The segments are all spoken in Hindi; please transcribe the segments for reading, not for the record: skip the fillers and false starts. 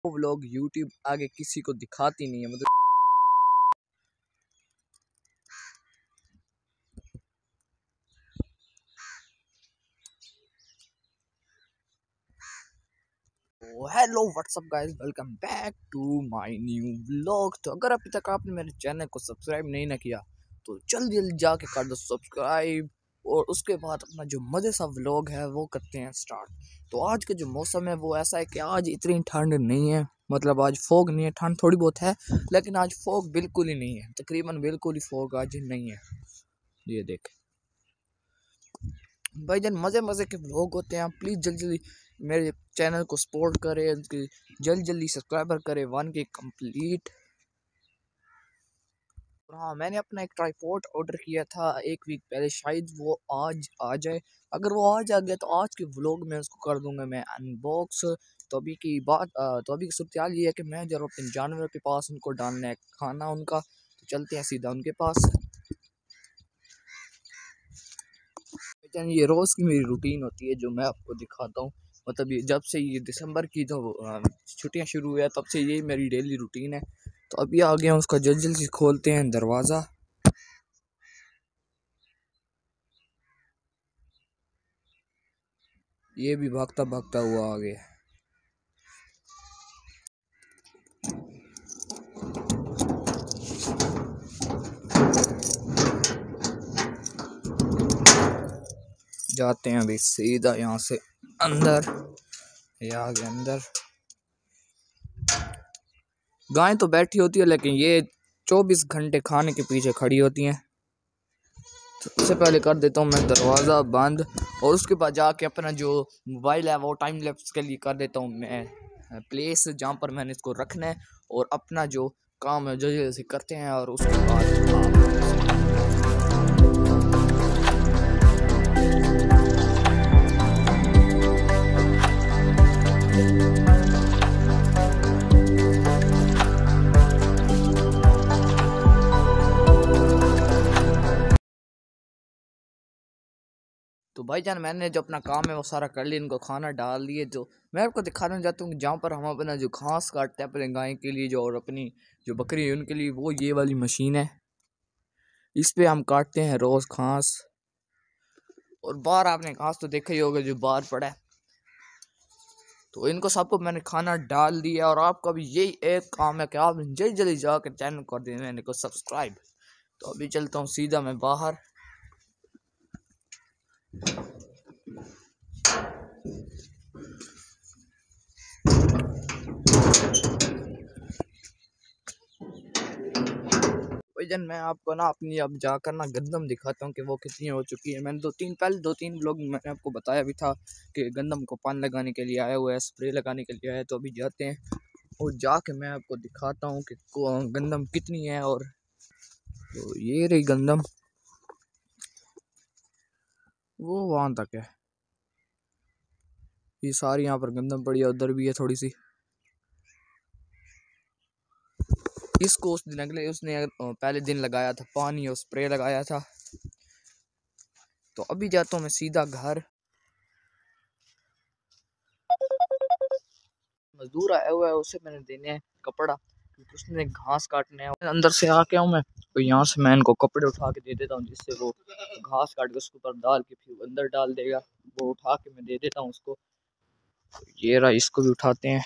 वो व्लॉग यूट्यूब आगे किसी को दिखाती नहीं है, मतलब hello what's up guys, welcome back to my new vlog. तो अगर अभी तक आपने मेरे चैनल को सब्सक्राइब नहीं ना किया तो जल्दी जल्दी जाके कर दो सब्सक्राइब, और उसके बाद अपना जो मज़े सा व्लॉग है वो करते हैं स्टार्ट। तो आज का जो मौसम है वो ऐसा है कि आज इतनी ठंड नहीं है, मतलब आज फॉग नहीं है, ठंड थोड़ी बहुत है लेकिन आज फॉग बिल्कुल ही नहीं है, तकरीबन बिल्कुल ही फॉग आज नहीं है। ये देख भाई जान, मज़े मज़े के व्लॉग होते हैं। आप प्लीज़ जल्दी जल्दी मेरे चैनल को सपोर्ट करें, जल्दी जल्दी सब्सक्राइबर करें 1K कंप्लीट। हाँ, मैंने अपना एक ट्राईपॉड ऑर्डर किया था एक वीक पहले, शायद वो आज आ जाए। अगर वो आज आ गया तो आज के व्लॉग में उसको कर दूंगा मैं अनबॉक्स। तो अभी की बात तो अभी की सूरत ये है कि मैं जब अपने जानवरों के पास उनको डालना है खाना उनका, तो चलते हैं सीधा उनके पास। ये रोज़ की मेरी रूटीन होती है जो मैं आपको दिखाता हूँ। मतलब ये जब से ये दिसंबर की जो छुट्टियाँ शुरू हुई है तब से यही मेरी डेली रूटीन है। तो अभी आ गया उसका, जल्दी जल्दी खोलते हैं दरवाज़ा। ये भी भागता भागता हुआ आ गया। जाते हैं अभी सीधा यहाँ से अंदर। ये आ गया अंदर। गाय तो बैठी होती है लेकिन ये 24 घंटे खाने के पीछे खड़ी होती हैं। सबसे पहले कर देता हूँ मैं दरवाज़ा बंद, और उसके बाद जाके अपना जो मोबाइल है वो टाइम लैप्स के लिए कर देता हूँ मैं प्लेस जहाँ पर मैंने इसको रखना है, और अपना जो काम है जो जैसे करते हैं। और उसके बाद तो भाईजान मैंने जो अपना काम है वो सारा कर लिया, इनको खाना डाल दिए। जो मैं आपको दिखाना चाहता हूँ कि जहाँ पर हम अपना जो घास काटते हैं अपने गाय के लिए जो, और अपनी जो बकरी है उनके लिए, वो ये वाली मशीन है। इस पे हम काटते हैं रोज़ घास। और बाहर आपने घास तो देखा ही होगा जो बाहर पड़ा है। तो इनको सबको मैंने खाना डाल दिया, और आपका भी यही एक काम है कि आप जल्दी जल्दी जाकर चैनल कर दें मैंने को सब्सक्राइब। तो अभी चलता हूँ सीधा मैं बाहर। जन मैं आपको ना अपनी अब जाकर ना गंदम दिखाता हूँ कि वो कितनी हो चुकी है। मैंने दो तीन लोग मैंने आपको बताया भी था कि गंदम को पानी लगाने के लिए आया हुआ है, स्प्रे लगाने के लिए आया है। तो अभी जाते हैं और जाके मैं आपको दिखाता हूँ कि गंदम कितनी है। और तो ये रही गंदम, वो वहाँ तक है। ये सारी यहाँ पर गंदम पड़ी है, उधर भी है थोड़ी सी। इसको उस दिन अगले उसने पहले दिन लगाया था पानी और स्प्रे लगाया था। तो अभी जाता हूँ मैं सीधा घर। मजदूर आया हुआ है, उसे मैंने देने हैं कपड़ा, क्योंकि उसने घास काटने हैं। अंदर से आके हूँ मैं, तो यहाँ से मैं इनको कपड़े उठा के दे देता हूँ, जिससे वो घास काट के उसके ऊपर डाल के फिर अंदर डाल देगा। वो उठा के मैं दे देता हूँ उसको। तो ये रहा, इसको भी उठाते हैं।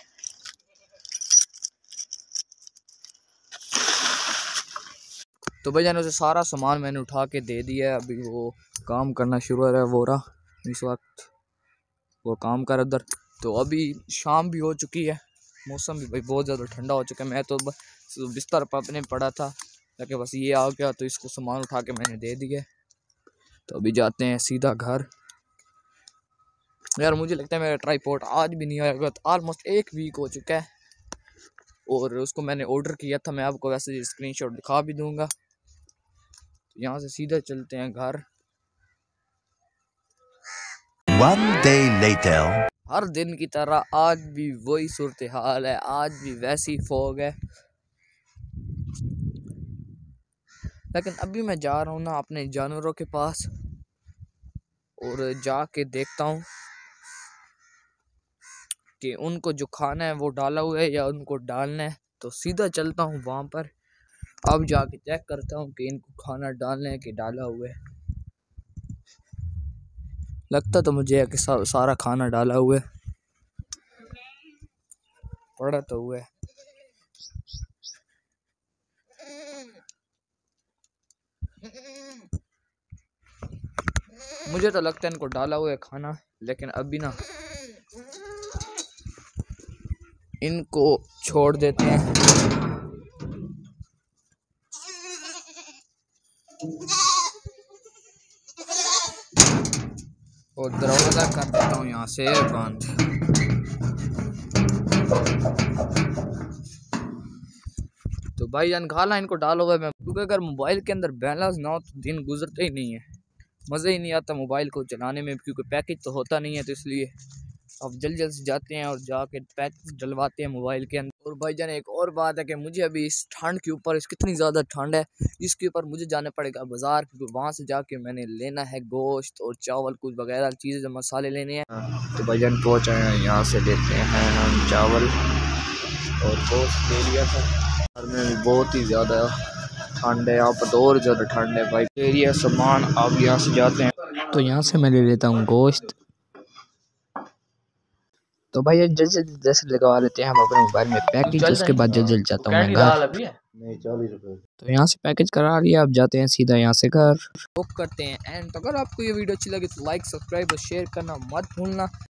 तो भाई जान उसे सारा सामान मैंने उठा के दे दिया है। अभी वो काम करना शुरू हो रहा है, वो रहा इस वक्त वो काम कर उधर। तो अभी शाम भी हो चुकी है, मौसम भी भाई बहुत ज़्यादा ठंडा हो चुका है। मैं तो बिस्तर पर अपने पड़ा था, लेकिन बस ये आ गया तो इसको सामान उठा के मैंने दे दिया। तो अभी जाते हैं सीधा घर। यार मुझे लगता है मेरा ट्राईपॉड आज भी नहीं आएगा, तो ऑलमोस्ट एक वीक हो चुका है, और उसको मैंने ऑर्डर किया था। मैं आपको वैसे स्क्रीनशॉट दिखा भी दूंगा। तो यहाँ से सीधा चलते हैं घर। One day later. हर दिन की तरह आज भी वही सूरत हाल है, आज भी वैसी फॉग है। लेकिन अभी मैं जा रहा हूँ ना अपने जानवरों के पास, और जाके देखता हूँ कि उनको जो खाना है वो डाला हुआ है या उनको डालना है। तो सीधा चलता हूँ वहाँ पर, अब जाके चेक करता हूँ कि इनको खाना डालना है कि डाला हुआ है। लगता तो मुझे है कि सारा खाना डाला हुआ है, पड़ा तो हुआ है। मुझे तो लगता है इनको डाला हुआ है खाना, लेकिन अभी ना इनको छोड़ देते हैं। और दरवाज़ा कर देता हूँ यहाँ से बंद। तो भाईजान खाना इनको डाला हुआ है मैं, क्योंकि अगर मोबाइल के अंदर बैलेंस ना हो तो दिन गुजरते ही नहीं है, मज़े ही नहीं आता मोबाइल को चलाने में, क्योंकि पैकेज तो होता नहीं है। तो इसलिए अब जल्दी जल्दी जाते हैं और जाके पैकेज डलवाते हैं मोबाइल के अंदर। और भाईजान एक और बात है कि मुझे अभी इस ठंड के ऊपर, इस कितनी ज़्यादा ठंड है, इसके ऊपर मुझे जाना पड़ेगा बाज़ार, क्योंकि वहाँ से जाके मैंने लेना है गोश्त और चावल, कुछ वगैरह चीज़ें मसाले लेने हैं। तो भाईजान पहुँच आए हैं, यहाँ से लेते हैं हम चावल और गोश्त ले लिया था। घर में भी बहुत ही ज़्यादा ठंड है, यहाँ पर तो और ज़्यादा ठंड है भाई। एरिया सामान अब यहाँ से जाते हैं, तो यहाँ से मैं ले लेता हूँ गोश्त। तो भाई ये जल्दी जल्दी जैसे लगा लेते हैं हम अपने मोबाइल में पैकेज, उसके बाद जल्दी जल्दी जाता हूँ मैं घर। तो यहाँ से पैकेज करा लिया, अब जाते हैं सीधा यहाँ से घर बुक करते हैं। एंड अगर आपको ये वीडियो अच्छी लगी तो लाइक, सब्सक्राइब और शेयर करना मत भूलना।